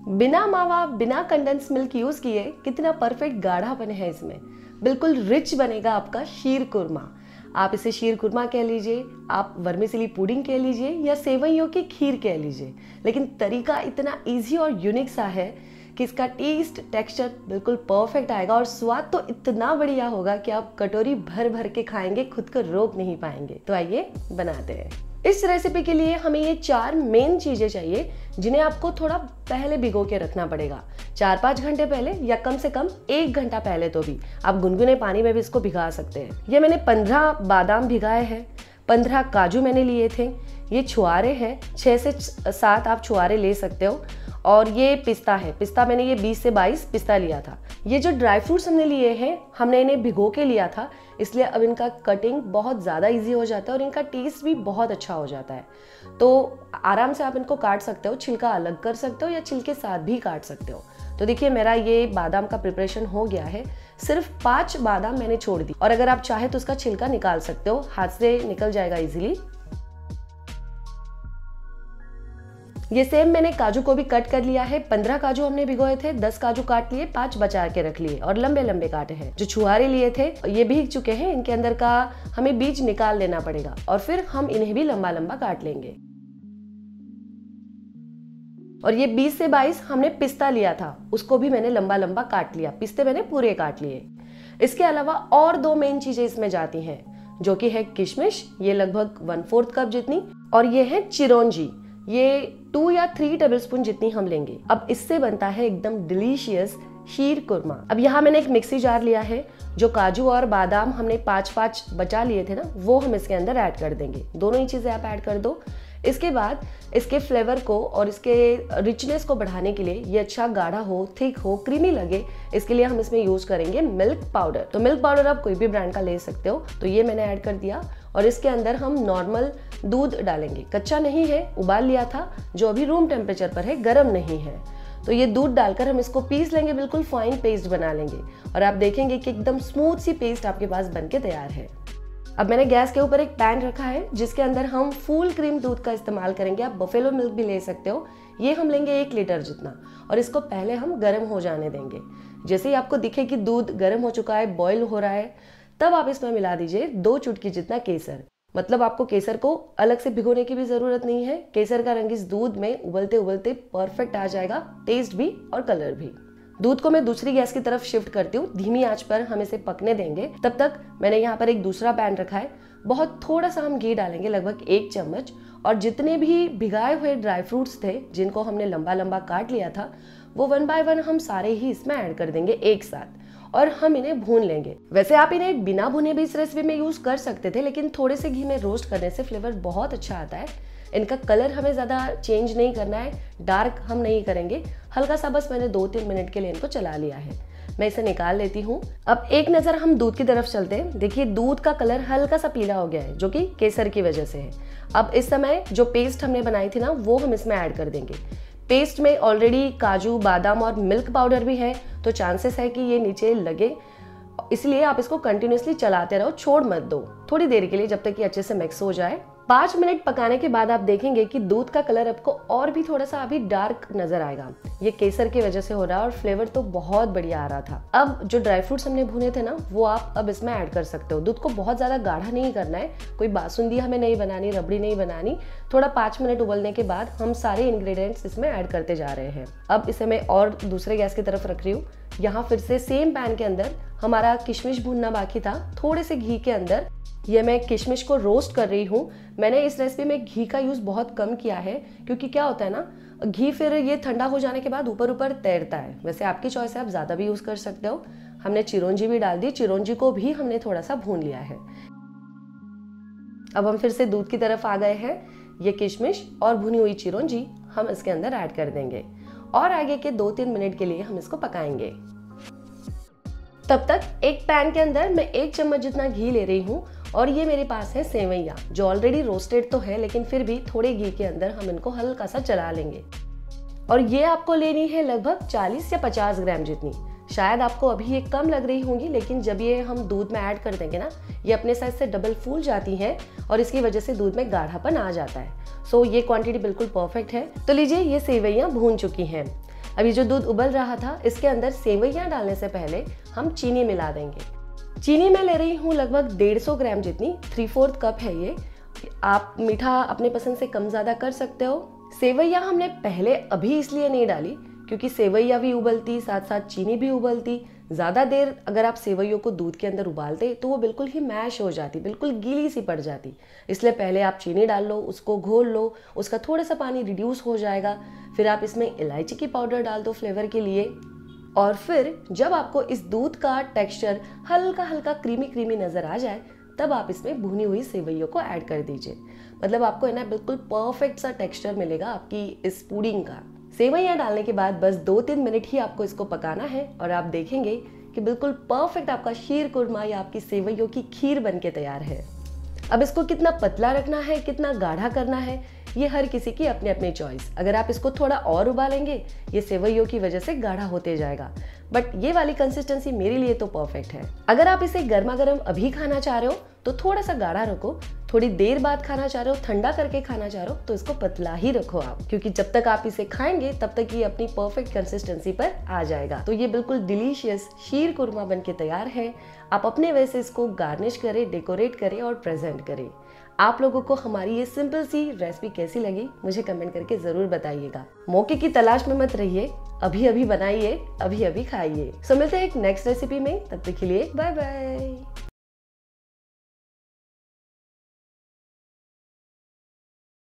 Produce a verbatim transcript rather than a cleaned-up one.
बिना मावा बिना कंडेंस मिल्क यूज किए कितना परफेक्ट गाढ़ापन है इसमें। बिल्कुल रिच बनेगा आपका शीर कुरमा। आप इसे शीर कुरमा कह लीजिए, आप वर्मिसेली पुडिंग कह लीजिए या सेवइयों की खीर कह लीजिए, लेकिन तरीका इतना इजी और यूनिक सा है कि इसका टेस्ट टेक्सचर बिल्कुल परफेक्ट आएगा और स्वाद तो इतना बढ़िया होगा कि आप कटोरी भर भर के खाएंगे, खुद को रोक नहीं पाएंगे। तो आइए बनाते हैं। इस रेसिपी के लिए हमें ये चार मेन चीजें चाहिए जिन्हें आपको थोड़ा पहले भिगो के रखना पड़ेगा, चार पाँच घंटे पहले या कम से कम एक घंटा पहले। तो भी आप गुनगुने पानी में भी इसको भिगा सकते हैं। ये मैंने पंद्रह बादाम भिगाए हैं, पंद्रह काजू मैंने लिए थे, ये छुआरे हैं, छः से सात आप छुआरे ले सकते हो, और ये पिस्ता है। पिस्ता मैंने ये बीस से बाईस पिस्ता लिया था। ये जो ड्राई फ्रूट्स हमने लिए हैं, हमने इन्हें भिगो के लिया था, इसलिए अब इनका कटिंग बहुत ज़्यादा इजी हो जाता है और इनका टेस्ट भी बहुत अच्छा हो जाता है। तो आराम से आप इनको काट सकते हो, छिलका अलग कर सकते हो या छिलके साथ भी काट सकते हो। तो देखिए मेरा ये बादाम का प्रिपरेशन हो गया है। सिर्फ पाँच बादाम मैंने छोड़ दी, और अगर आप चाहे तो उसका छिलका निकाल सकते हो, हाथ से निकल जाएगा इजीली। ये सेम मैंने काजू को भी कट कर लिया है। पंद्रह काजू हमने भिगोए थे, दस काजू काट लिए, पांच बचा के रख लिए और लंबे लंबे काटे हैं। जो छुहारे लिए थे ये भीग चुके हैं, इनके अंदर का हमें बीज निकाल लेना पड़ेगा और फिर हम इन्हें भी लंबा लंबा काट लेंगे। और ये बीस से बाईस हमने पिस्ता लिया था, उसको भी मैंने लंबा लंबा काट लिया। पिस्ते मैंने पूरे काट लिए। इसके अलावा और दो मेन चीजें इसमें जाती हैं, जो कि है किशमिश, ये लगभग वन फोर्थ कप जितनी, और ये है चिरौंजी, ये टू या थ्री टेबलस्पून जितनी हम लेंगे। अब इससे बनता है एकदम डिलीशियस शीर कुरमा। अब यहाँ मैंने एक मिक्सी जार लिया है। जो काजू और बादाम हमने पाँच पाँच बचा लिए थे ना, वो हम इसके अंदर ऐड कर देंगे। दोनों ही चीजें आप ऐड कर दो। इसके बाद इसके फ्लेवर को और इसके रिचनेस को बढ़ाने के लिए, ये अच्छा गाढ़ा हो, थिक हो, क्रीमी लगे, इसके लिए हम इसमें यूज करेंगे मिल्क पाउडर। तो मिल्क पाउडर आप कोई भी ब्रांड का ले सकते हो। तो ये मैंने ऐड कर दिया और इसके अंदर हम नॉर्मल दूध डालेंगे। कच्चा नहीं है, उबाल लिया था, जो अभी रूम टेम्परेचर पर है, गर्म नहीं है। तो ये दूध डालकर हम इसको पीस लेंगे, बिल्कुल फाइन पेस्ट बना लेंगे और आप देखेंगे कि एकदम स्मूथ सी पेस्ट आपके पास बनके तैयार है। अब मैंने गैस के ऊपर एक पैन रखा है जिसके अंदर हम फुल क्रीम दूध का इस्तेमाल करेंगे। आप बफेलो मिल्क भी ले सकते हो। ये हम लेंगे एक लीटर जितना, और इसको पहले हम गर्म हो जाने देंगे। जैसे ही आपको दिखे कि दूध गर्म हो चुका है, बॉईल हो रहा है, तब आप इसमें मिला दीजिए दो चुटकी जितना केसर। मतलब आपको केसर को अलग से भिगोने की भी जरूरत नहीं है। केसर का रंग इस दूध में उबलते उबलते परफेक्ट आ जाएगा, टेस्ट भी और कलर भी। दूध को मैं दूसरी गैस की तरफ शिफ्ट करती हूँ, धीमी आंच पर हम इसे पकने देंगे। तब तक मैंने यहाँ पर एक दूसरा पैन रखा है। बहुत थोड़ा सा हम घी डालेंगे, लगभग एक चम्मच, और जितने भी भिगाए हुए ड्राई फ्रूट्स थे जिनको हमने लंबा लंबा काट लिया था, वो वन बाय वन हम सारे ही इसमें ऐड कर देंगे एक साथ, और हम इन्हें भून लेंगे। वैसे आप इन्हें बिना भुने भी इस रेसिपी में यूज कर सकते थे, लेकिन थोड़े से घी में रोस्ट करने से फ्लेवर बहुत अच्छा आता है। इनका कलर हमें ज़्यादा चेंज नहीं करना है, डार्क हम नहीं करेंगे, हल्का सा बस मैंने दो तीन मिनट के लिए इनको चला लिया है। मैं इसे निकाल लेती हूँ। अब एक नज़र हम दूध की तरफ चलते हैं। देखिए दूध का कलर हल्का सा पीला हो गया है, जो कि केसर की वजह से है। अब इस समय जो पेस्ट हमने बनाई थी ना, वो हम इसमें ऐड कर देंगे। पेस्ट में ऑलरेडी काजू, बादाम और मिल्क पाउडर भी है, तो चांसेस है कि ये नीचे लगे, इसलिए आप इसको कंटिन्यूसली चलाते रहो, छोड़ मत दो थोड़ी देर के लिए, जब तक कि अच्छे से मिक्स हो जाए। पाँच मिनट पकाने के बाद आप देखेंगे कि दूध का कलर आपको और भी थोड़ा सा अभी डार्क नजर आएगा। ये केसर की वजह से हो रहा है और फ्लेवर तो बहुत बढ़िया आ रहा था। अब जो ड्राई फ्रूट्स हमने भुने थे ना, वो आप अब इसमें ऐड कर सकते हो। दूध को बहुत ज्यादा गाढ़ा नहीं करना है, कोई बासुंदी हमें नहीं बनानी, रबड़ी नहीं बनानी। थोड़ा पाँच मिनट उबलने के बाद हम सारे इंग्रेडिएंट्स इसमें ऐड करते जा रहे हैं। अब इसे मैं और दूसरे गैस की तरफ रख रही हूँ। यहाँ फिर से सेम पैन के अंदर हमारा किशमिश भूनना बाकी था। थोड़े से घी के अंदर ये मैं किशमिश को रोस्ट कर रही हूँ। मैंने इस रेसिपी में घी का यूज़ बहुत कम किया है, क्योंकि क्या होता है ना, घी फिर ये ठंडा हो जाने के बाद ऊपर ऊपर तैरता है। वैसे आपकी चॉइस है, आप ज़्यादा भी यूज़ कर सकते हो। हमने चिरौंजी भी डाल दी, चिरौंजी को भी हमने थोड़ा सा भून लिया है। अब हम फिर से दूध की तरफ आ गए हैं। ये किशमिश और भुनी हुई चिरौंजी हम इसके अंदर ऐड कर देंगे और आगे के दो तीन मिनट के लिए हम इसको पकाएंगे। तब तक एक पैन के अंदर मैं एक चम्मच जितना घी ले रही हूँ, और ये मेरे पास है सेवइयाँ, जो ऑलरेडी रोस्टेड तो है, लेकिन फिर भी थोड़े घी के अंदर हम इनको हल्का सा चला लेंगे। और ये आपको लेनी है लगभग चालीस या पचास ग्राम जितनी। शायद आपको अभी ये कम लग रही होंगी, लेकिन जब ये हम दूध में ऐड कर देंगे ना, ये अपने साइज से डबल फूल जाती हैं और इसकी वजह से दूध में गाढ़ापन आ जाता है। सो ये क्वांटिटी बिल्कुल परफेक्ट है। तो लीजिए, ये सेवइयाँ भून चुकी हैं। अब ये जो दूध उबल रहा था, इसके अंदर सेवइयां डालने से पहले हम चीनी मिला देंगे। चीनी मैं ले रही हूँ लगभग डेढ़ सौ ग्राम जितनी, थ्री फोर्थ कप है ये। आप मीठा अपने पसंद से कम ज़्यादा कर सकते हो। सेवइयां हमने पहले अभी इसलिए नहीं डाली क्योंकि सेवइयां भी उबलती, साथ साथ चीनी भी उबलती। ज़्यादा देर अगर आप सेवइयों को दूध के अंदर उबालते तो वो बिल्कुल ही मैश हो जाती, बिल्कुल गीली सी पड़ जाती। इसलिए पहले आप चीनी डाल लो, उसको घोल लो, उसका थोड़ा सा पानी रिड्यूस हो जाएगा। फिर आप इसमें इलायची की पाउडर डाल दो फ्लेवर के लिए। और फिर जब आपको इस दूध का टेक्सचर हल्का हल्का क्रीमी क्रीमी नज़र आ जाए, तब आप इसमें भुनी हुई सेवइयों को ऐड कर दीजिए। मतलब आपको है ना बिल्कुल परफेक्ट सा टेक्सचर मिलेगा आपकी इस पुडिंग का। सेवइयां डालने के बाद बस दो तीन मिनट ही आपको इसको पकाना है और आप देखेंगे कि बिल्कुल परफेक्ट आपका शीर कुरमा या आपकी सेवइयों की खीर बनके तैयार है। अब इसको कितना पतला रखना है, कितना गाढ़ा करना है, ये हर किसी की अपनी अपनी चॉइस। अगर आप इसको थोड़ा और उबालेंगे, ये सेवइयों की वजह से गाढ़ा होते जाएगा, बट ये वाली कंसिस्टेंसी मेरे लिए तो परफेक्ट है। अगर आप इसे गर्मा गर्म अभी खाना चाह रहे हो तो थोड़ा सा गाढ़ा रखो, थोड़ी देर बाद खाना चाह रहे हो, ठंडा करके खाना चाह रहे हो तो इसको पतला ही रखो आप, क्योंकि जब तक आप इसे खाएंगे तब तक ये अपनी परफेक्ट कंसिस्टेंसी पर आ जाएगा। तो ये बिल्कुल डिलीशियस शीर कुरमा बनके तैयार है। आप अपने वजह से इसको गार्निश करें, डेकोरेट करें और प्रेजेंट करें। आप लोगों को हमारी ये सिंपल सी रेसिपी कैसी लगी मुझे कमेंट करके जरूर बताइएगा। मौके की तलाश में मत रहिए, अभी अभी बनाइए, अभी अभी खाइए। सो मिलते हैं एक नेक्स्ट रेसिपी में, तब तक के लिए बाय बाय।